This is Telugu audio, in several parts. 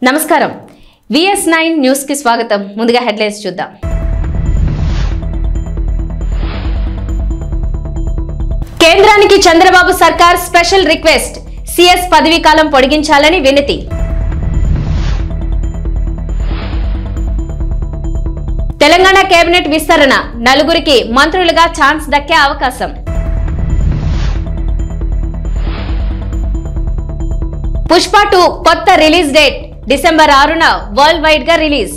నమస్కారం VS9 న్యూస్ కి స్వాగతం. ముందుగా హెడ్లైన్స్ చూద్దాం. కేంద్రానికి చంద్రబాబు సర్కార్ స్పెషల్ రిక్వెస్ట్, సిఎస్ పదవీ కాలం పొడిగించాలని వినతి. తెలంగాణ కేబినెట్ విస్తరణ, నలుగురికి మంత్రులుగా ఛాన్స్ దక్కే అవకాశం. పుష్ప 2 కొత్త రిలీజ్ డేట్ డిసెంబర్ 6న వరల్డ్ వైడ్ గా రిలీజ్.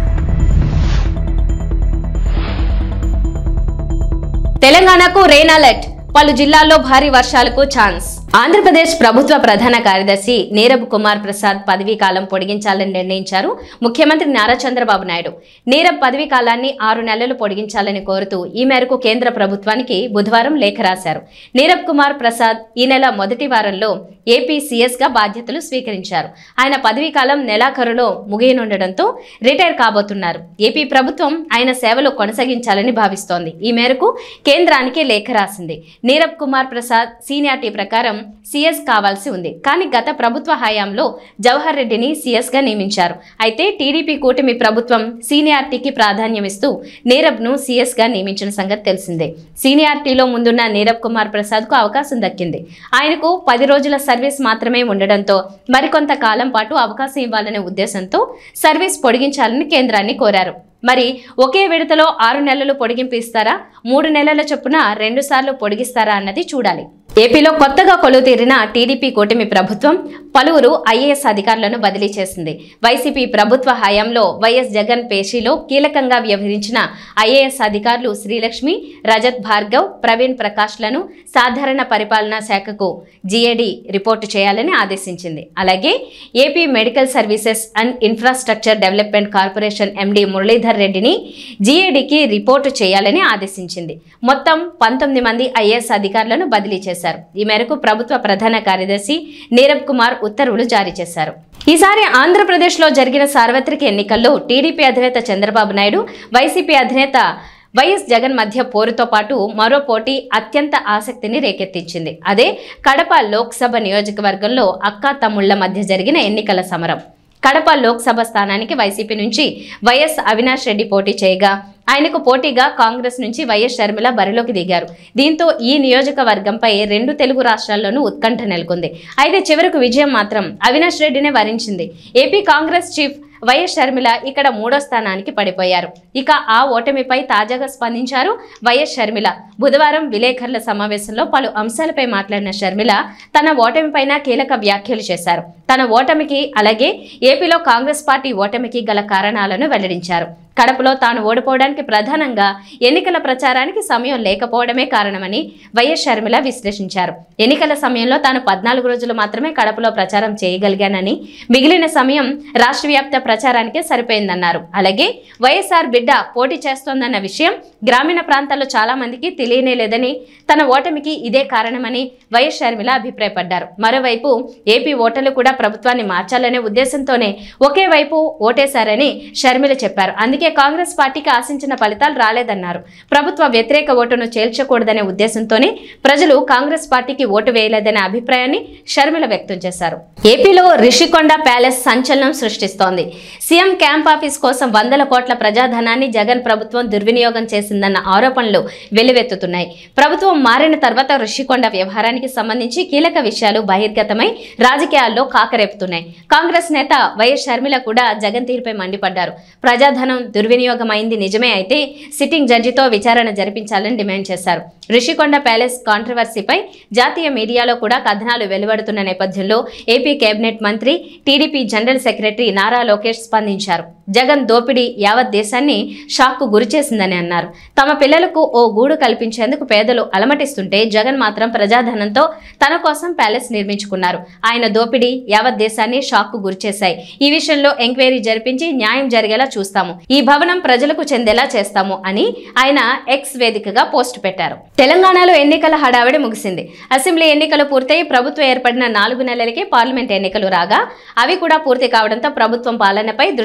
తెలంగాణకు రెయిన్ అలర్ట్, పలు జిల్లాల్లో భారీ వర్షాలకు ఛాన్స్. ఆంధ్రప్రదేశ్ ప్రభుత్వ ప్రధాన కార్యదర్శి నీరబ్ కుమార్ ప్రసాద్ పదవీ కాలం పొడిగించాలని నిర్ణయించారు ముఖ్యమంత్రి నారా చంద్రబాబు నాయుడు. నీరబ్ పదవీ కాలాన్ని 6 నెలలు పొడిగించాలని కోరుతూ ఈ మేరకు కేంద్ర ప్రభుత్వానికి బుధవారం లేఖ రాశారు. నీరబ్ కుమార్ ప్రసాద్ ఈ నెల మొదటి వారంలో ఏపీ సీఎస్ గా బాధ్యతలు స్వీకరించారు. ఆయన పదవీ కాలం నెలాఖరులో ముగియనుండటంతో రిటైర్ కాబోతున్నారు. ఏపీ ప్రభుత్వం ఆయన సేవలు కొనసాగించాలని భావిస్తోంది. ఈ మేరకు కేంద్రానికి లేఖ రాసింది. నీరబ్ కుమార్ ప్రసాద్ సీనియారిటీ ప్రకారం సీఎస్ కావాల్సి ఉంది. కానీ గత ప్రభుత్వ హయాంలో జవహర్ రెడ్డిని సీఎస్ గా నియమించారు. అయితే టీడీపీ కూటమి ప్రభుత్వం సీనియారిటీకి ప్రాధాన్యమిస్తూ నీరబ్ ను సీఎస్ గా నియమించిన సంగతి తెలిసిందే. సీనియారిటీలో ముందున్న నీరబ్ కుమార్ ప్రసాద్ కు అవకాశం దక్కింది. ఆయనకు 10 రోజుల సర్వీస్ మాత్రమే ఉండడంతో మరికొంత కాలం పాటు అవకాశం ఇవ్వాలనే ఉద్దేశంతో సర్వీస్ పొడిగించాలని కేంద్రాన్ని కోరారు. మరి ఒకే విడతలో 6 నెలలు పొడిగింపు ఇస్తారా, 3 నెలల చొప్పున 2 సార్లు పొడిగిస్తారా అన్నది చూడాలి. ఏపీలో కొత్తగా కొలువుతీరిన టీడీపీ కూటమి ప్రభుత్వం పలువురు ఐఏఎస్ అధికారులను బదిలీ చేసింది. వైసీపీ ప్రభుత్వ హయాంలో వైఎస్ జగన్ పేషీలో కీలకంగా వ్యవహరించిన ఐఏఎస్ అధికారులు శ్రీలక్ష్మి, రజత్ భార్గవ్, ప్రవీణ్ ప్రకాష్లను సాధారణ పరిపాలనా శాఖకు జీఏడీ రిపోర్టు చేయాలని ఆదేశించింది. అలాగే AP medical services and infrastructure development corporation MD Muralidhar రెడ్డిని జీఏడీకి రిపోర్టు చేయాలని ఆదేశించింది. మొత్తం 19 మంది ఐఏఎస్ అధికారులను బదిలీ చేశారు. ఈ మేరకు ప్రభుత్వ ప్రధాన కార్యదర్శి నీరబ్ కుమార్ ఉత్తర్వులు జారీ చేశారు. ఈసారి ఆంధ్రప్రదేశ్లో జరిగిన సార్వత్రిక ఎన్నికల్లో టీడీపీ అధినేత చంద్రబాబు నాయుడు, వైసీపీ అధినేత వైఎస్ జగన్ మధ్య పోరుతో పాటు మరో పోటీ అత్యంత ఆసక్తిని రేకెత్తించింది. అదే కడప లోక్సభ నియోజకవర్గంలో అక్కా తమ్ముళ్ల మధ్య జరిగిన ఎన్నికల సమరం. కడప లోక్సభ స్థానానికి వైసీపీ నుంచి వైఎస్ అవినాష్ రెడ్డి పోటీ చేయగా, ఆయనకు పోటీగా కాంగ్రెస్ నుంచి వైఎస్ షర్మిల బరిలోకి దిగారు. దీంతో ఈ నియోజకవర్గంపై 2 తెలుగు రాష్ట్రాల్లోనూ ఉత్కంఠ నెలకొంది. అయితే చివరకు విజయం మాత్రం అవినాష్ రెడ్డినే వరించింది. AP Congress chief YS Sharmila ఇక్కడ 3వ స్థానానికి పడిపోయారు. ఇక ఆ ఓటమిపై తాజాగా స్పందించారు వైఎస్ షర్మిల. బుధవారం విలేకరుల సమావేశంలో పలు అంశాలపై మాట్లాడిన షర్మిల తన ఓటమిపైన కీలక వ్యాఖ్యలు చేశారు. తన ఓటమికి, అలాగే ఏపీలో కాంగ్రెస్ పార్టీ ఓటమికి గల కారణాలను వెల్లడించారు. కడపలో తాను ఓడిపోవడానికి ప్రధానంగా ఎన్నికల ప్రచారానికి సమయం లేకపోవడమే కారణమని వైఎస్ షర్మిల విశ్లేషించారు. ఎన్నికల సమయంలో తాను 14 రోజులు మాత్రమే కడపలో ప్రచారం చేయగలిగానని, మిగిలిన సమయం రాష్ట్ర వ్యాప్త ప్రచారానికే సరిపోయిందన్నారు. అలాగే వైఎస్ఆర్ బిడ్డ పోటీ చేస్తోందన్న విషయం గ్రామీణ ప్రాంతాల్లో చాలా మందికి తెలియనే లేదని, తన ఓటమికి ఇదే కారణమని వైఎస్ షర్మిల అభిప్రాయపడ్డారు. మరోవైపు ఏపీ ఓటర్లు కూడా ప్రభుత్వాన్ని మార్చాలనే ఉద్దేశంతోనే ఒకే వైపు ఓటేశారని షర్మిల చెప్పారు. అందుకే కాంగ్రెస్ పార్టీకి ఆశించిన ఫలితాలు రాలేదన్నారు. ప్రభుత్వ వ్యతిరేక ఓటును చేల్చకూడదనే ఉద్దేశంతోనే ప్రజలు కాంగ్రెస్ పార్టీకి ఓటు వేయలేదనే అభిప్రాయాన్ని షర్మిల వ్యక్తం చేశారు. ఏపీలో రిషికొండ ప్యాలెస్ సంచలనం సృష్టిస్తోంది. సీఎం క్యాంప్ ఆఫీస్ కోసం 100 కోట్ల ప్రజాధనాన్ని జగన్ ప్రభుత్వం దుర్వినియోగం చేసిందన్న ఆరోపణలు వెల్లువెత్తుతున్నాయి. ప్రభుత్వం మారిన తర్వాత రిషికొండ వ్యవహారానికి సంబంధించి కీలక విషయాలు బహిర్గతమై రాజకీయాల్లో కాకరేపుతున్నాయి. కాంగ్రెస్ నేత వైఎస్ షర్మిల కూడా జగన్ తీరుపై మండిపడ్డారు. ప్రజాధనం దుర్వినియోగమైంది నిజమే అయితే సిట్టింగ్ జడ్జితో విచారణ జరిపించాలని డిమాండ్ చేశారు. రిషికొండ ప్యాలెస్ కాంట్రవర్సీపై జాతీయ మీడియాలో కూడా కథనాలు వెలువడుతున్న నేపథ్యంలో ఏపీ కేబినెట్ మంత్రి, TDP general secretary Nara Lokesh స్పందించారు. జగన్ దోపిడీ యావత్ దేశాన్ని షాక్కు గురిచేసిందని అన్నారు. తమ పిల్లలకు ఓ గూడు కల్పించేందుకు పేదలు అలమటిస్తుంటే జగన్ మాత్రం ప్రజాధనంతో తన కోసం ప్యాలెస్ నిర్మించుకున్నారు. ఆయన దోపిడీ యావత్ దేశాన్ని షాక్కు గురిచేశాయి. ఈ విషయంలో ఎంక్వైరీ జరిపించి న్యాయం జరిగేలా చూస్తాము. ఈ భవనం ప్రజలకు చెందేలా చేస్తాము అని ఆయన ఎక్స్ వేదికగా పోస్ట్ పెట్టారు. తెలంగాణలో ఎన్నికల హడావిడి ముగిసింది. అసెంబ్లీ ఎన్నికలు పూర్తయి ప్రభుత్వం ఏర్పడిన 4 నెలలకే పార్లమెంట్ ఎన్నికలు రాగా, అవి కూడా పూర్తి కావడంతో ప్రభుత్వం పాలనపై దృష్టి సారించింది.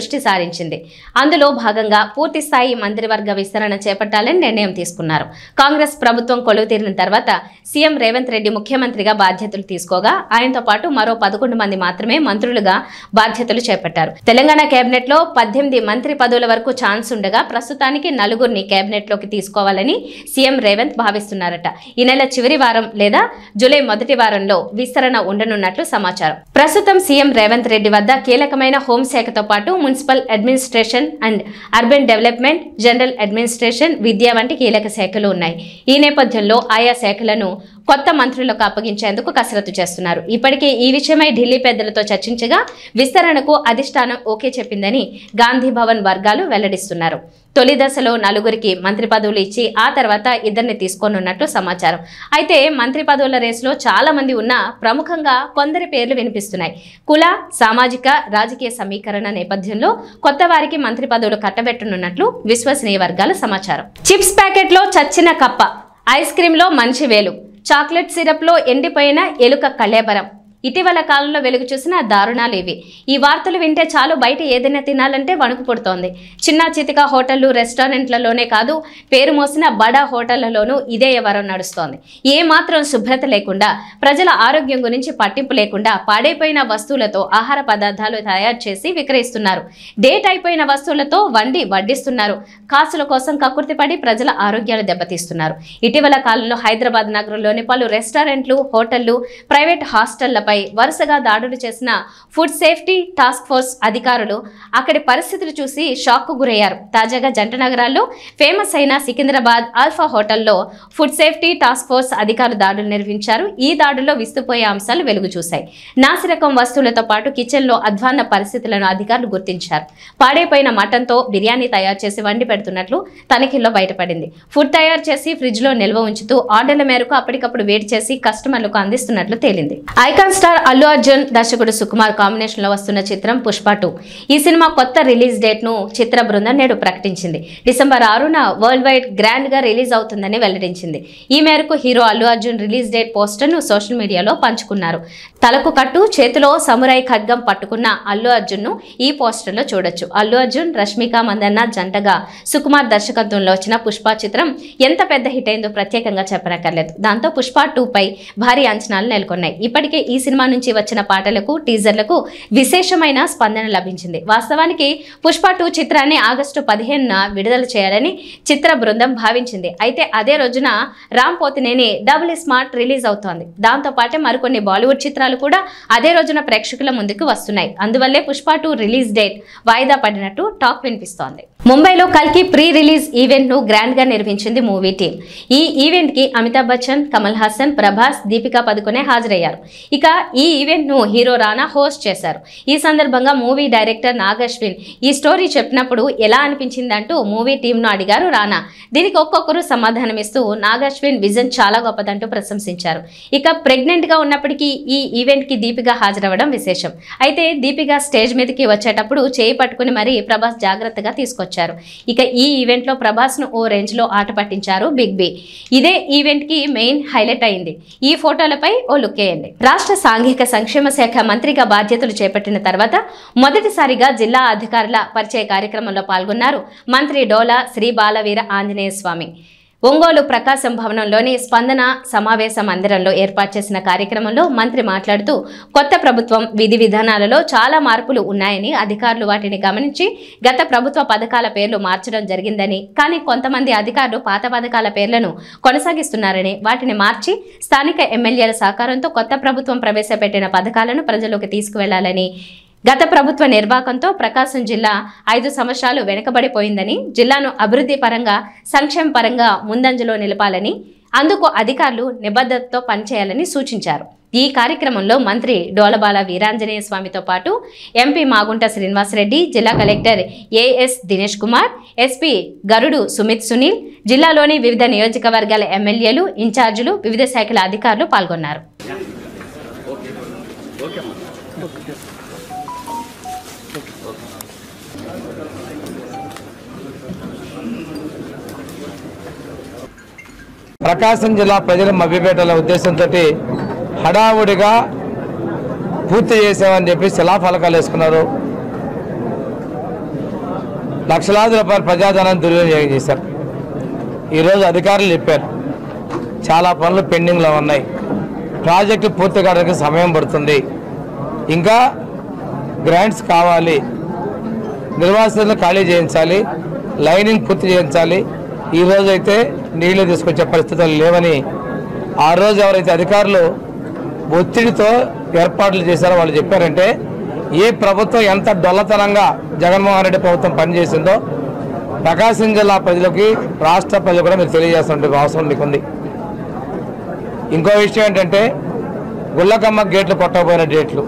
కేటాయించింది. అందులో భాగంగా పూర్తిస్థాయి మంత్రివర్గ విస్తరణ చేపట్టాలని నిర్ణయం తీసుకున్నారు. కాంగ్రెస్ ప్రభుత్వం కొలువు తీరిన తర్వాత సీఎం రేవంత్ రెడ్డి ముఖ్యమంత్రిగా బాధ్యతలు తీసుకోగా ఆయనతో పాటు మరో 11 మంది మాత్రమే మంత్రులుగా బాధ్యతలు చేపట్టారు. తెలంగాణ కేబినెట్ లో 18 మంత్రి పదవుల వరకు ఛాన్స్ ఉండగా ప్రస్తుతానికి 4 కేబినెట్ లోకి తీసుకోవాలని సీఎం రేవంత్ భావిస్తున్నారట. ఈ నెల చివరి వారం లేదా జూలై మొదటి వారంలో విస్తరణ ఉండనున్నట్లు సమాచారం. ప్రస్తుతం సీఎం రేవంత్ రెడ్డి వద్ద కీలకమైన హోంశాఖతో పాటు municipal administration and urban development, general administration, విద్య వంటి కీలక శాఖలు ఉన్నాయి. ఈ నేపథ్యంలో ఆయా శాఖలను కొత్త మంత్రులకు అప్పగించేందుకు కసరత్తు చేస్తున్నారు. ఇప్పటికే ఈ విషయమై ఢిల్లీ పెద్దలతో చర్చించగా విస్తరణకు అధిష్టానం ఓకే చెప్పిందని గాంధీ భవన్ వర్గాలు వెల్లడిస్తున్నారు. తొలి దశలో 4 మంత్రి పదవులు ఇచ్చి ఆ తర్వాత 2 తీసుకోనున్నట్లు సమాచారం. అయితే మంత్రి పదవుల రేసులో చాలా మంది ఉన్నా ప్రముఖంగా కొందరి పేర్లు వినిపిస్తున్నాయి. కుల, సామాజిక, రాజకీయ సమీకరణ నేపథ్యంలో కొత్త వారికి మంత్రి పదవులు కట్టబెట్టనున్నట్లు విశ్వసనీయ వర్గాల సమాచారం. చిప్స్ ప్యాకెట్ లో చచ్చిన కప్ప, ఐస్ క్రీమ్ లో మంచి వేలు, చాక్లెట్ సిరప్ లో ఎండిపోయిన ఎలుక కళేబరం. ఇటీవల కాలంలో వెలుగు చూసిన దారుణాలు ఇవి. ఈ వార్తలు వింటే చాలు బయట ఏదైనా తినాలంటే వణుకు పుడుతోంది. చిన్న చితిక హోటళ్లు, రెస్టారెంట్లలోనే కాదు పేరు మోసిన బడా హోటళ్లలోనూ ఇదే వ్యవహారం నడుస్తోంది. ఏ మాత్రం శుభ్రత లేకుండా, ప్రజల ఆరోగ్యం గురించి పట్టింపు లేకుండా పాడైపోయిన వస్తువులతో ఆహార పదార్థాలు తయారు చేసి విక్రయిస్తున్నారు. డేట్ అయిపోయిన వస్తువులతో వడ్డిస్తున్నారు. కాసుల కోసం కక్కుర్తిపడి ప్రజల ఆరోగ్యాలు దెబ్బతీస్తున్నారు. ఇటీవల కాలంలో హైదరాబాద్ నగరంలోని పలు రెస్టారెంట్లు, హోటళ్లు, ప్రైవేట్ హాస్టళ్లపై వరుసగా దాడులు చేసిన ఫుడ్ సేఫ్టీ టాస్క్ ఫోర్స్ అధికారులు అక్కడి పరిస్థితులు చూసి షాక్ కు గురయ్యారు. తాజాగా జంట నగరాల్లో ఫేమస్ అయిన సికింద్రాబాద్ ఆల్ఫా హోటల్లో ఫుడ్ సేఫ్టీ టాస్క్ ఫోర్స్ అధికారులు దాడులు నిర్వహించారు. ఈ దాడుల్లో విస్తుపోయే అంశాలు వెలుగు చూశాయి. నాసిరకం వస్తువులతో పాటు కిచెన్ లో అధ్వాన్న పరిస్థితులను అధికారులు గుర్తించారు. పాడైపోయిన మటన్ తో బిర్యానీ తయారు చేసి వండి పెడుతున్నట్లు తనిఖీల్లో బయటపడింది. ఫుడ్ తయారు చేసి ఫ్రిడ్జ్ లో నిల్వ ఉంచుతూ ఆర్డర్ల మేరకు అప్పటికప్పుడు వేడి చేసి కస్టమర్లకు అందిస్తున్నట్లు తేలింది. ఐకాన్ స్టార్ అల్లు అర్జున్, దర్శకుడు సుకుమార్ కాంబినేషన్ లో వస్తున్న చిత్రం పుష్ప 2. ఈ సినిమా కొత్త రిలీజ్ డేట్ ను చిత్ర బృందం నేడు ప్రకటించింది. డిసెంబర్ 6న వరల్డ్ వైడ్ గ్రాండ్ గా రిలీజ్ అవుతుందని వెల్లడించింది. ఈ మేరకు hero Allu Arjun release date poster ను సోషల్ మీడియాలో పంచుకున్నారు. తలకు కట్టు, చేతిలో సమురాయి ఖడ్గం పట్టుకున్న అల్లు అర్జున్ ను ఈ పోస్టర్ లో చూడొచ్చు. అల్లు అర్జున్, రష్మిక మందన్న జంటగా సుకుమార్ దర్శకత్వంలో వచ్చిన పుష్ప చిత్రం ఎంత పెద్ద హిట్ అయిందో ప్రత్యేకంగా చెప్పనక్కర్లేదు. దాంతో పుష్ప 2 పై భారీ అంచనాలు నెలకొన్నాయి. ఇప్పటికే ఈ సినిమా నుంచి వచ్చిన పాటలకు, టీజర్లకు విశేషమైన స్పందన లభించింది. వాస్తవానికి పుష్ప 2 చిత్రాన్ని ఆగస్టు 15న విడుదల చేయాలని చిత్ర బృందం భావించింది. అయితే అదే రోజున Ram Pothineni double smart release అవుతోంది. దాంతో పాటే మరికొన్ని బాలీవుడ్ చిత్రాలు కూడా అదే రోజున ప్రేక్షకుల ముందుకు వస్తున్నాయి. అందువల్లే పుష్ప 2 రిలీజ్ డేట్ వాయిదా పడినట్టు టాక్ వినిపిస్తోంది. ముంబైలో కల్కి ప్రీ రిలీజ్ ఈవెంట్ ను గ్రాండ్ గా నిర్వహించింది మూవీ టీం. ఈ ఈవెంట్ కి అమితాబ్ బచ్చన్, కమల్ హాసన్, ప్రభాస్, దీపికా పదుకొనే హాజరయ్యారు. ఇక ఈ ఈవెంట్ ను హీరో రానా హోస్ట్ చేశారు. ఈ సందర్భంగా మూవీ డైరెక్టర్ నాగ్ అశ్విన్ ఈ స్టోరీ చెప్పినప్పుడు ఎలా అనిపించిందంటూ మూవీ టీం ను అడిగారు రానా. దీనికి ఒక్కొక్కరు సమాధానమిస్తూ నాగ్ అశ్విన్ విజన్ చాలా గొప్పదంటూ ప్రశంసించారు. ఇక ప్రెగ్నెంట్ గా ఉన్నప్పటికీ ఈ ఈవెంట్ కి దీపిక హాజరవ్వడం విశేషం. అయితే దీపిక స్టేజ్ మీదకి వచ్చేటప్పుడు చేయి పట్టుకుని మరీ ప్రభాస్ జాగ్రత్తగా తీసుకొచ్చారు. ఇక ఈ ఈవెంట్ లో ప్రభాస్ ను ఓ రేంజ్ లో ఆట పట్టించారు బిగ్ బి. ఇదే ఈవెంట్ కి మెయిన్ హైలైట్ అయింది. ఈ ఫోటోలపై ఓ లుక్ వేయండి. రాష్ట్ర సాంఘిక సంక్షేమ శాఖ మంత్రిగా బాధ్యతలు చేపట్టిన తర్వాత మొదటిసారిగా జిల్లా అధికారుల పరిచయ కార్యక్రమంలో పాల్గొన్నారు మంత్రి డోలా శ్రీ బాలవీర ఆంజనేయ స్వామి. ఒంగోలు ప్రకాశం భవనంలోని స్పందన సమావేశ మందిరంలో ఏర్పాటు చేసిన కార్యక్రమంలో మంత్రి మాట్లాడుతూ కొత్త ప్రభుత్వం విధి విధానాలలో చాలా మార్పులు ఉన్నాయని, అధికారులు వాటిని గమనించి గత ప్రభుత్వ పథకాల పేర్లు మార్చడం జరిగిందని, కానీ కొంతమంది అధికారులు పాత పథకాల పేర్లను కొనసాగిస్తున్నారని, వాటిని మార్చి స్థానిక ఎమ్మెల్యేల సహకారంతో కొత్త ప్రభుత్వం ప్రవేశపెట్టిన పథకాలను ప్రజల్లోకి తీసుకువెళ్లాలని, గత ప్రభుత్వ నిర్వాకంతో ప్రకాశం జిల్లా 5 సంవత్సరాలు వెనుకబడిపోయిందని, జిల్లాను అభివృద్ధి పరంగా, సంక్షేమ పరంగా ముందంజలో నిలపాలని, అందుకు అధికారులు నిబద్ధతతో పనిచేయాలని సూచించారు. ఈ కార్యక్రమంలో మంత్రి డోలబాల వీరాంజనేయ స్వామితో పాటు ఎంపీ మాగుంట శ్రీనివాసరెడ్డి, జిల్లా collector AS Dinesh Kumar, SP Garudu Sumit Sunil, జిల్లాలోని వివిధ నియోజకవర్గాల ఎమ్మెల్యేలు, ఇన్ఛార్జీలు, వివిధ శాఖల అధికారులు పాల్గొన్నారు. ప్రకాశం జిల్లా ప్రజలు మభ్యపెట్టాలనే ఉద్దేశంతో హడావుడిగా పూర్తి చేసామని చెప్పి శిలాఫలకాలు వేసుకున్నారు. లక్షలాది రూపాయల ప్రజాధనాన్ని దుర్వినియోగం చేశారు. ఈరోజు అధికారులు చెప్పారు చాలా పనులు పెండింగ్లో ఉన్నాయి, ప్రాజెక్టు పూర్తి కావడానికి సమయం పడుతుంది, ఇంకా గ్రాంట్స్ కావాలి, నిర్వాసితులను ఖాళీ చేయించాలి, లైనింగ్ పూర్తి చేయించాలి. ఈరోజు అయితే నీళ్లు తీసుకొచ్చే పరిస్థితులు లేవని ఆ రోజు ఎవరైతే అధికారులు ఒత్తిడితో ఏర్పాట్లు చేశారో వాళ్ళు చెప్పారంటే ఏ ప్రభుత్వం ఎంత డొల్లతనంగా జగన్మోహన్ రెడ్డి ప్రభుత్వం పనిచేసిందో ప్రకాశం జిల్లా ప్రజలకి రాష్ట్ర ప్రజలు కూడా మీరు తెలియజేస్తున్న అవసరం మీకు ఉంది. ఇంకో విషయం ఏంటంటే గుళ్ళకమ్మ గేట్లు కొట్టకపోయిన డేట్లు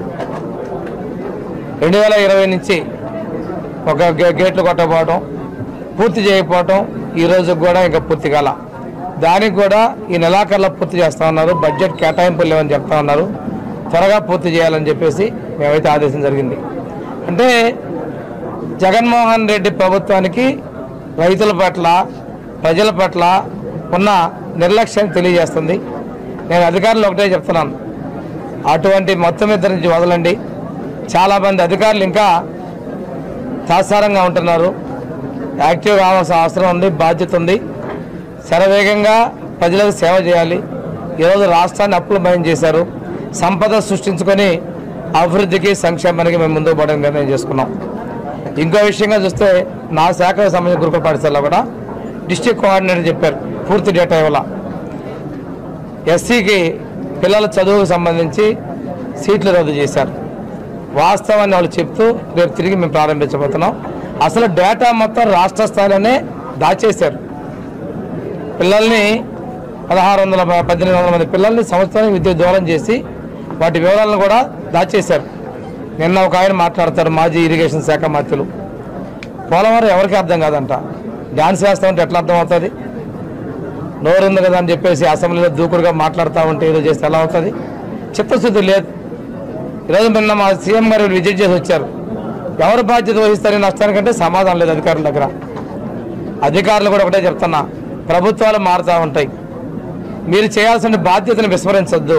2020 నుంచి ఒక గేట్లు కొట్టకపోవడం, పూర్తి చేయకపోవడం, ఈరోజు కూడా ఇంకా పూర్తి కాల. దానికి కూడా ఈ నెలాఖరులో పూర్తి చేస్తూ ఉన్నారు. బడ్జెట్ కేటాయింపులు లేవని చెప్తా ఉన్నారు. త్వరగా పూర్తి చేయాలని చెప్పేసి మేమైతే ఆదేశం జరిగింది. అంటే జగన్మోహన్ రెడ్డి ప్రభుత్వానికి రైతుల పట్ల ప్రజల పట్ల ఉన్న నిర్లక్ష్యాన్ని తెలియజేస్తుంది. నేను అధికారులు ఒకటే చెప్తున్నాను, అటువంటి మొత్తం ఇద్దరి నుంచి వదలండి. చాలామంది అధికారులు ఇంకా తాత్సారంగా ఉంటున్నారు. యాక్టివ్ కావాల్సిన అవసరం ఉంది, బాధ్యత ఉంది. శరవేగంగా ప్రజలకు సేవ చేయాలి. ఈరోజు రాష్ట్రాన్ని అప్పులమయం చేశారు. సంపద సృష్టించుకొని అభివృద్ధికి సంక్షేమానికి మేము ముందుకు పోవడానికి నిర్ణయం చేసుకున్నాం. ఇంకో విషయంగా చూస్తే నా శాఖకు సంబంధించిన గురుకుల పాఠశాలలో కూడా డిస్ట్రిక్ట్ కోఆర్డినేటర్ చెప్పారు పూర్తి డేటా ఇవ్వాల. ఎస్సీకి పిల్లల చదువుకు సంబంధించి సీట్లు రద్దు చేశారు. వాస్తవాన్ని వాళ్ళు చెప్తూ రేపు తిరిగి మేము ప్రారంభించబోతున్నాం. అసలు డేటా మొత్తం రాష్ట్ర స్థాయిలోనే దాచేశారు. పిల్లల్ని 1800 మంది పిల్లల్ని సంవత్సరానికి విద్యుత్ దూరం చేసి వాటి వివరాలను కూడా దాచేశారు. నిన్న ఒక ఆయన మాట్లాడతారు, మాజీ ఇరిగేషన్ శాఖ మంత్రులు, పోలవరం ఎవరికి అర్థం కాదంట, డ్యాన్స్ వేస్తామంటే ఎట్లా అర్థం అవుతుంది, నోరు ఉంది కదా అని చెప్పేసి అసెంబ్లీలో దూకుడుగా మాట్లాడుతూ ఉంటే ఏదో చేస్తే ఎలా అవుతుంది? చిత్తశుద్ధి లేదు. ఈరోజు నిన్న మా సీఎం గారు విజిట్ చేసి వచ్చారు. ఎవరు బాధ్యత వహిస్తారని నష్టానికంటే సమాధానం లేదు అధికారుల దగ్గర. అధికారులు కూడా ఒకటే చెప్తున్నా, ప్రభుత్వాలు మారుతూ ఉంటాయి, మీరు చేయాల్సిన బాధ్యతను విస్మరించొద్దు.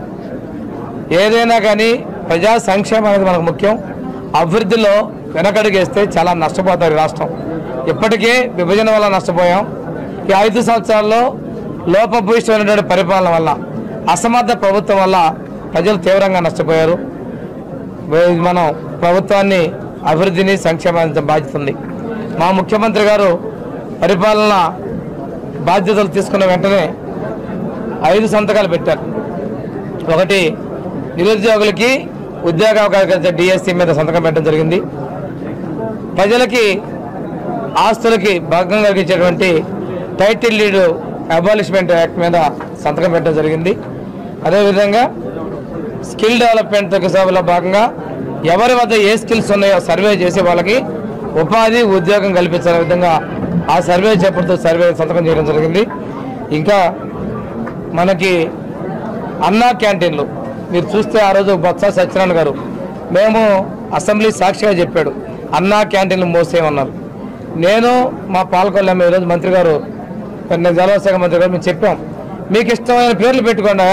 ఏదైనా కానీ ప్రజా సంక్షేమం అనేది మనకు ముఖ్యం. అభివృద్ధిలో వెనకడుగేస్తే చాలా నష్టపోతారు రాష్ట్రం. ఇప్పటికే విభజన వల్ల నష్టపోయాం. ఈ 5 సంవత్సరాల్లో లోపభూయిష్టమైనటువంటి పరిపాలన వల్ల, అసమర్థ ప్రభుత్వం వల్ల ప్రజలు తీవ్రంగా నష్టపోయారు. మనం ప్రభుత్వాన్ని అభివృద్ధిని సంక్షేమానికి బాధ్యత ఉంది. మా ముఖ్యమంత్రి గారు పరిపాలన బాధ్యతలు తీసుకున్న వెంటనే 5 సంతకాలు పెట్టారు. ఒకటి, నిరుద్యోగులకి ఉద్యోగ అవకాశాలు డిఎస్సి మీద సంతకం పెట్టడం జరిగింది. ప్రజలకి ఆస్తులకి భంగం కలిగించేటువంటి టైటిల్ డీడ్ అబాలిష్మెంట్ యాక్ట్ మీద సంతకం పెట్టడం జరిగింది. అదేవిధంగా స్కిల్ డెవలప్మెంట్ సభలో భాగంగా ఎవరి వద్ద ఏ స్కిల్స్ ఉన్నాయో సర్వే చేసి వాళ్ళకి ఉపాధి ఉద్యోగం కల్పించే విధంగా ఆ సర్వే చేపడుతూ సంతకం చేయడం జరిగింది. ఇంకా మనకి అన్నా క్యాంటీన్లు మీరు చూస్తే ఆ రోజు బొత్స సత్యనారాయణ గారు మేము అసెంబ్లీ సాక్షిగా చెప్పాడు, అన్నా క్యాంటీన్లు మోసేయమన్నారు. నేను మా పాల్గొల్లాము. ఈరోజు మంత్రి గారు, జలశాఖ మంత్రి గారు మేము చెప్పాం, మీకు ఇష్టమైన పేర్లు పెట్టుకోండా,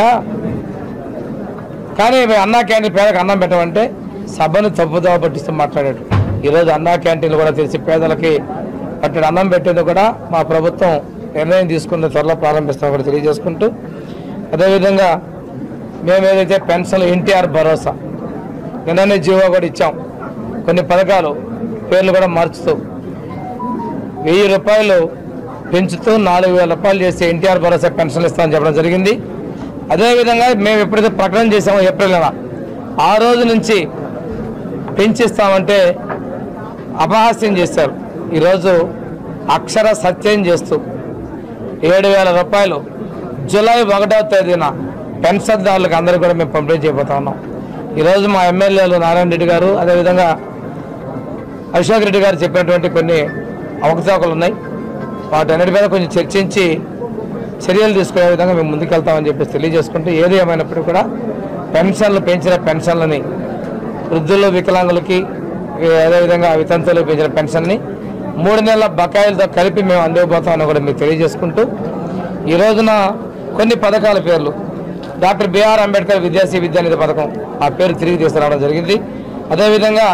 కానీ అన్నా క్యాంటీన్ పేదలకు అన్నం పెట్టమంటే సభను తప్పుదోవ పట్టిస్తూ మాట్లాడాడు. ఈరోజు అన్నా క్యాంటీన్లు కూడా తెలిసి పేదలకి పట్టడి అన్నం పెట్టేది కూడా మా ప్రభుత్వం నిర్ణయం తీసుకున్న త్వరలో ప్రారంభిస్తామని కూడా తెలియజేసుకుంటూ, అదేవిధంగా మేము ఏదైతే పెన్షన్లు ఎన్టీఆర్ భరోసా నిన్ననే జీవో కూడా ఇచ్చాం. కొన్ని పథకాలు పేర్లు కూడా మార్చుతూ 1000 రూపాయలు పెంచుతూ 4000 రూపాయలు చేసి ఎన్టీఆర్ భరోసా పెన్షన్లు ఇస్తామని చెప్పడం జరిగింది. అదేవిధంగా మేము ఎప్పుడైతే ప్రకటన చేసామో ఏప్రిల్ నెల, ఆ రోజు నుంచి పెంచిస్తామంటే అపహాస్యం చేశారు. ఈరోజు అక్షర సత్యం చేస్తూ 7000 రూపాయలు జూలై 1వ తేదీన పెన్షన్దారులకు అందరూ కూడా మేము పంపిణీ చేయబోతా ఉన్నాం. ఈరోజు మా ఎమ్మెల్యేలు నారాయణ రెడ్డి గారు, అదేవిధంగా అశోక్ రెడ్డి గారు చెప్పినటువంటి కొన్ని అవకతవకలు ఉన్నాయి. వాటన్నిటి మీద కొంచెం చర్చించి చర్యలు తీసుకునే విధంగా మేము ముందుకెళ్తామని చెప్పేసి తెలియజేసుకుంటూ, ఏది ఏమైనప్పటికీ కూడా పెన్షన్లు పెంచిన పెన్షన్లని వృద్ధులు వికలాంగులకి, అదేవిధంగా వితంతువులకు పెంచిన పెన్షన్ని 3 నెలల బకాయిలతో కలిపి మేము అందిపోతామని కూడా మీకు తెలియజేసుకుంటూ, ఈ రోజున కొన్ని పథకాల పేర్లు డాక్టర్ బిఆర్ అంబేద్కర్ విద్యానిధి పథకం ఆ పేరు తిరిగి తీసుకురావడం జరిగింది. అదేవిధంగా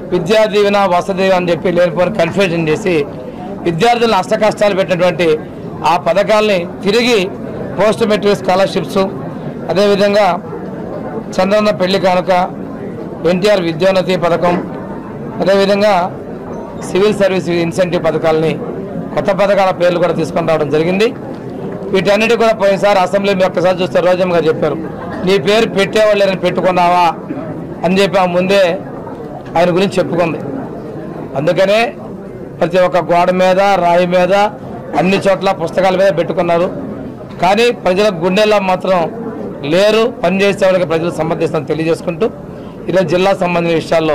విద్యా దీవెన వసతి దీవెన అని చెప్పి లేనిపోయిన కన్ఫ్యూజన్ చేసి విద్యార్థులను అష్టకష్టాలు పెట్టినటువంటి ఆ పథకాలని తిరిగి పోస్ట్ మెట్రిక్ స్కాలర్షిప్స్, అదేవిధంగా చంద్రన్న పెళ్లి కానుక, ఎన్టీఆర్ విద్యోన్నతి పథకం, అదేవిధంగా సివిల్ సర్వీస్ ఇన్సెంటివ్ పథకాలని కొత్త పథకాల పేర్లు కూడా తీసుకొని రావడం జరిగింది. వీటన్నిటి కూడా పోయినసారి అసెంబ్లీ మీ ఒక్కసారి చూస్తే రోజమ్మ గారు చెప్పారు, నీ పేరు పెట్టేవాళ్ళని పెట్టుకున్నావా అని చెప్పి ఆ ముందే ఆయన గురించి చెప్పుకుంది. అందుకనే ప్రతి ఒక్క గోడ మీద, రాయి మీద, అన్ని చోట్ల పుస్తకాల మీద పెట్టుకున్నారు. కానీ ప్రజల గుండెల్లో మాత్రం లేరు. పనిచేసే వాళ్ళకి ప్రజలు సమర్థిస్తామని తెలియజేసుకుంటూ ఈరోజు జిల్లా సంబంధించిన విషయాల్లో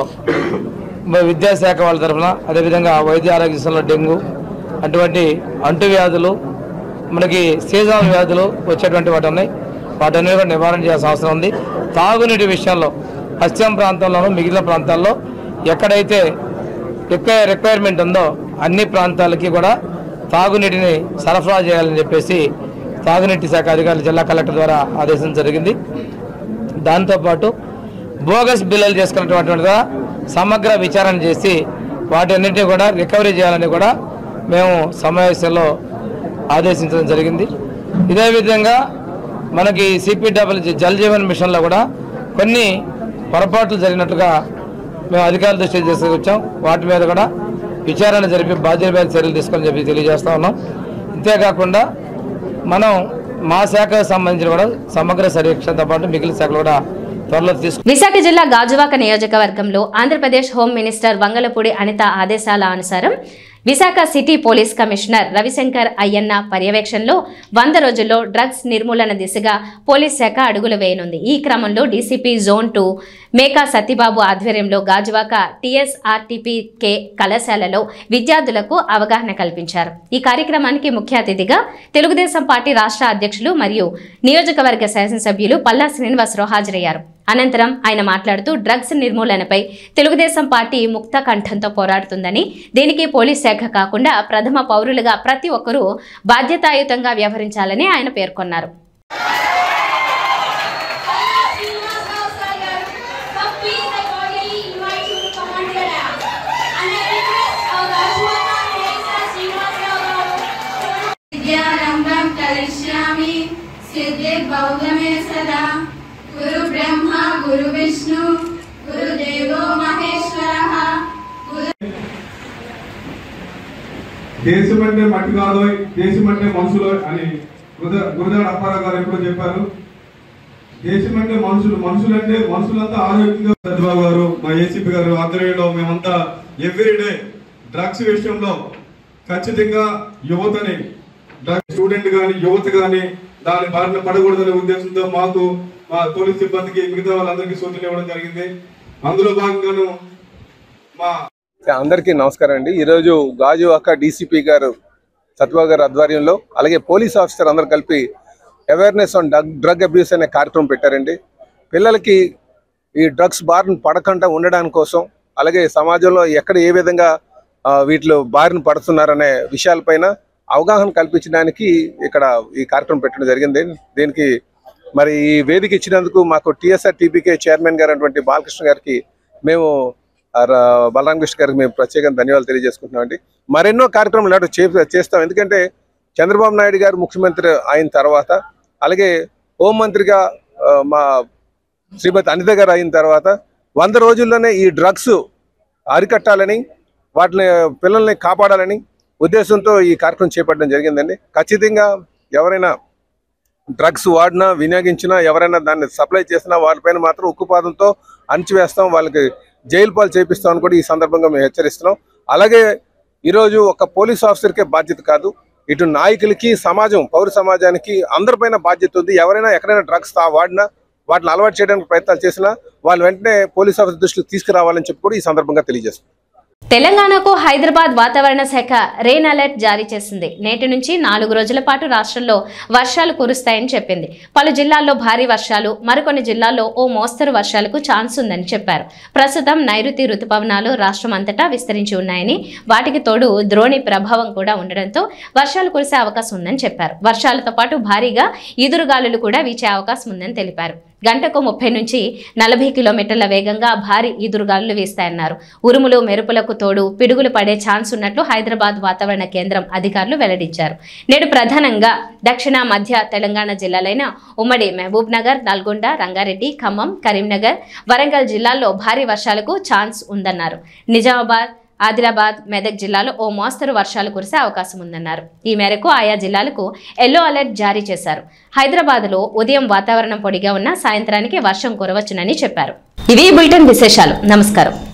విద్యాశాఖ వాళ్ళ తరఫున, అదేవిధంగా వైద్య ఆరోగ్య విషయంలో డెంగ్యూ అటువంటి అంటువ్యాధులు, మనకి సీజనల్ వ్యాధులు వచ్చేటువంటి వాటి ఉన్నాయి, వాటన్ని కూడా నివారణ చేయాల్సిన అవసరం ఉంది. తాగునీటి విషయంలో పశ్చిమ ప్రాంతంలోనూ మిగిలిన ప్రాంతాల్లో ఎక్కడైతే ఎక్కువ రిక్వైర్మెంట్ ఉందో అన్ని ప్రాంతాలకి కూడా తాగునీటిని సరఫరా చేయాలని చెప్పేసి తాగునీటి శాఖ అధికారులు జిల్లా కలెక్టర్ ద్వారా ఆదేశం జరిగింది. దాంతోపాటు బోగస్ బిల్లులు చేసుకున్నటువంటి సమగ్ర విచారణ చేసి వాటన్నిటిని కూడా రికవరీ చేయాలని కూడా మేము సమావేశంలో ఆదేశించడం జరిగింది. ఇదే విధంగా మనకి సిపిడబ్ల్యూ జల్ జీవన్ మిషన్లో కూడా కొన్ని పొరపాట్లు జరిగినట్టుగా మేము అధికారుల దృష్టికి తీసుకొచ్చాం. వాటి మీద కూడా విచారణ జరిపి బాధ్యత మీద చర్యలు తీసుకొని చెప్పి తెలియజేస్తా ఉన్నాం. ఇంతేకాకుండా మనం మా శాఖకు సంబంధించిన కూడా సమగ్ర సమీక్షతో పాటు మిగిలిన శాఖలు కూడా త్వరలో విశాఖ జిల్లా గాజువాక నియోజకవర్గంలో ఆంధ్రప్రదేశ్ హోమ్ మినిస్టర్ వంగలపూడి అనిత ఆదేశాల అనుసారం Visakha city police commissioner Ravishankar Ayyanna పర్యవేక్షణలో 100 రోజుల్లో డ్రగ్స్ నిర్మూలన దిశగా పోలీస్ శాఖ అడుగులు వేయనుంది. ఈ క్రమంలో డీసీపీ జోన్ 2 మేకా సత్యబాబు ఆధ్వర్యంలో గాజువాక టీఎస్ఆర్టీపీకే కళాశాలలో విద్యార్థులకు అవగాహన కల్పించారు. ఈ కార్యక్రమానికి ముఖ్య అతిథిగా తెలుగుదేశం పార్టీ రాష్ట్ర అధ్యక్షులు మరియు నియోజకవర్గ శాసనసభ్యులు పల్లా శ్రీనివాసరావు హాజరయ్యారు. అనంతరం ఆయన మాట్లాడుతూ డ్రగ్స్ నిర్మూలనపై తెలుగుదేశం పార్టీ ముక్త కంఠంతో పోరాడుతుందని, దీనికి పోలీస్ శాఖ కాకుండా ప్రథమ పౌరులుగా ప్రతి ఒక్కరూ బాధ్యతాయుతంగా వ్యవహరించాలని ఆయన పేర్కొన్నారు. गुरु ब्रह्मा गुरु विष्णु गुरु देवो महेश्वरः దేశమంటే మట్టి కాదు, దేశమంటే మనుషులు అని గురుదాడ అప్పారావు గారు ఎప్పుడు చెప్పారు. దేశమంటే మనుషులు, మనుషులంటే మనుషులంతా ఆరోగ్యంగా. సత్యబాబు గారు, మా ఏసీపీ గారు ఆధ్వర్యంలో మేమంతా ఎవ్రీడే డ్రగ్స్ విషయంలో ఖచ్చితంగా యువతని, డ్రగ్స్ స్టూడెంట్ కానీ యువత కానీ దాని బారిన పడకూడదనే ఉద్దేశంతో మాకు, మా పోలీస్ సిబ్బందికి, మిగతా వాళ్ళందరికీ సూచనలు ఇవ్వడం జరిగింది. అందులో భాగంగాను మా అందరికీ నమస్కారం అండి. ఈరోజు గాజువాక డీసీపీ గారు సత్యబాబు గారి ఆధ్వర్యంలో అలాగే పోలీస్ ఆఫీసర్ అందరు కలిపి అవేర్నెస్ ఆన్ డ్రగ్ అబ్యూస్ అనే కార్యక్రమం పెట్టారండి. పిల్లలకి ఈ డ్రగ్స్ బారిన పడకుండా ఉండడానికి కోసం, అలాగే సమాజంలో ఎక్కడ ఏ విధంగా వీటిలో బారిన పడుతున్నారనే విషయాలపైన అవగాహన కల్పించడానికి ఇక్కడ ఈ కార్యక్రమం పెట్టడం జరిగింది. దీనికి మరి ఈ వేదిక ఇచ్చినందుకు మాకు టీఎస్ఆర్టీపీకే చైర్మన్ గారు అటువంటి బాలకృష్ణ గారికి, మేము బలరామకృష్ణ గారికి మేము ప్రత్యేకంగా ధన్యవాదాలు తెలియజేసుకుంటున్నామండి. మరెన్నో కార్యక్రమాలు చేస్తాం. ఎందుకంటే చంద్రబాబు నాయుడు గారు ముఖ్యమంత్రి అయిన తర్వాత, అలాగే హోంమంత్రిగా మా శ్రీమతి అనిత గారు అయిన తర్వాత 100 రోజుల్లోనే ఈ డ్రగ్స్ అరికట్టాలని, వాటిని పిల్లల్ని కాపాడాలని ఉద్దేశంతో ఈ కార్యక్రమం చేపట్టడం జరిగిందండి. ఖచ్చితంగా ఎవరైనా డ్రగ్స్ వాడినా, వినియోగించినా, ఎవరైనా దాన్ని సప్లై చేసినా వాళ్ళపైన మాత్రం ఉక్కుపాదంతో అణిచివేస్తాం, వాళ్ళకి జైలు పాలు చేపిస్తామని కూడా ఈ సందర్భంగా మేము హెచ్చరిస్తున్నాం. అలాగే ఈరోజు ఒక పోలీస్ ఆఫీసర్కే బాధ్యత కాదు, ఇటు నాయకులకి, సమాజం, పౌర సమాజానికి అందరిపైన బాధ్యత ఉంది. ఎవరైనా ఎక్కడైనా డ్రగ్స్ వాడినా, వాటిని అలవాటు చేయడానికి ప్రయత్నాలు చేసినా వాళ్ళు వెంటనే పోలీస్ ఆఫీసర్ దృష్టికి తీసుకురావాలని చెప్పి కూడా ఈ సందర్భంగా తెలియజేస్తున్నాం. తెలంగాణకు హైదరాబాద్ వాతావరణ శాఖ రెయిన్ అలర్ట్ జారీ చేసింది. నేటి నుంచి 4 రోజుల పాటు రాష్ట్రంలో వర్షాలు కురుస్తాయని చెప్పింది. పలు జిల్లాల్లో భారీ వర్షాలు, మరికొన్ని జిల్లాల్లో ఓ మోస్తరు వర్షాలకు ఛాన్స్ ఉందని చెప్పారు. ప్రస్తుతం నైరుతి రుతుపవనాలు రాష్ట్రం అంతటా విస్తరించి ఉన్నాయని, వాటికి తోడు ద్రోణి ప్రభావం కూడా ఉండడంతో వర్షాలు కురిసే అవకాశం ఉందని చెప్పారు. వర్షాలతో పాటు భారీగా ఈదురుగాలులు కూడా వీచే అవకాశం ఉందని తెలిపారు. గంటకు 30 నుంచి 40 కిలోమీటర్ల వేగంగా భారీ ఈదురుగాలులు వీస్తాయన్నారు. ఉరుములు మెరుపులకు తోడు పిడుగులు పడే ఛాన్స్ ఉన్నట్లు హైదరాబాద్ వాతావరణ కేంద్రం అధికారులు వెల్లడించారు. నేడు ప్రధానంగా దక్షిణ మధ్య తెలంగాణ జిల్లాలైన ఉమ్మడి మహబూబ్ నగర్, నల్గొండ, రంగారెడ్డి, ఖమ్మం, కరీంనగర్, వరంగల్ జిల్లాల్లో భారీ వర్షాలకు ఛాన్స్ ఉందన్నారు. నిజామాబాద్, ఆదిలాబాద్, మెదక్ జిల్లాలో ఓ మోస్తరు వర్షాలు కురిసే అవకాశం ఉందన్నారు. ఈ మేరకు ఆయా జిల్లాలకు ఎల్లో అలర్ట్ జారీ చేశారు. హైదరాబాద్లో ఉదయం వాతావరణం పొడిగా ఉన్న సాయంత్రానికి వర్షం కురవచ్చునని చెప్పారు. ఇవి బులెటిన్ విశేషాలు. నమస్కారం.